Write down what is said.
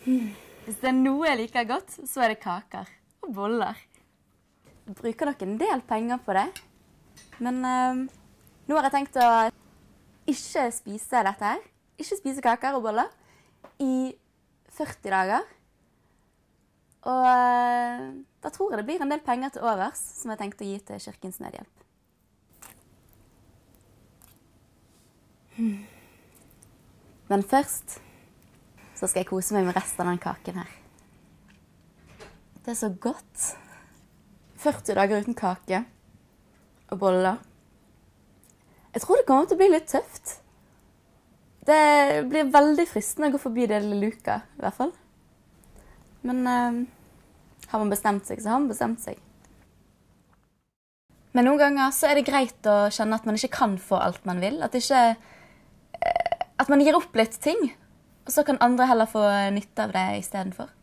Hvis det noe jeg liker godt, så det kaker og boller. Jeg bruker nok en del penger på det. Men nå har jeg tenkt å ikke spise dette her. Ikke spise kaker og boller i 40 dager. Og da tror jeg det blir en del penger til overs som jeg tenkte å gi til Kirkens Nødhjelp. Men først så skal jeg kose meg med resten av den kaken her. Det er så godt. 40 dager uten kake og boller. Jeg tror det kommer til å bli litt tøft. Det blir veldig fristende å gå forbi det lille luka, i hvert fall. Men har man bestemt seg, så har man bestemt seg. Men noen ganger så det greit å kjenne at man ikke kan få alt man vil. At man gir opp litt ting, og så kan andre heller få nytte av det i stedet for.